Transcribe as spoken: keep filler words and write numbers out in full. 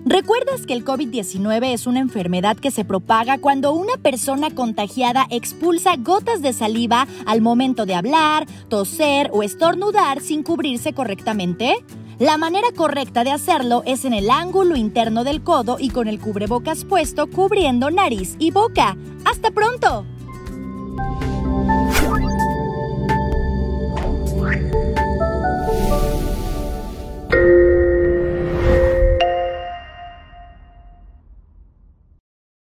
¿Recuerdas que el COVID diecinueve es una enfermedad que se propaga cuando una persona contagiada expulsa gotas de saliva al momento de hablar, toser o estornudar sin cubrirse correctamente? La manera correcta de hacerlo es en el ángulo interno del codo y con el cubrebocas puesto cubriendo nariz y boca. ¡Hasta pronto!